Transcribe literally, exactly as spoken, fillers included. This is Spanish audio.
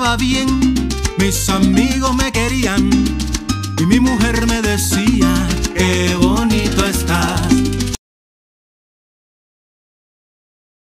estaba bien, mis amigos me querían y mi mujer me decía: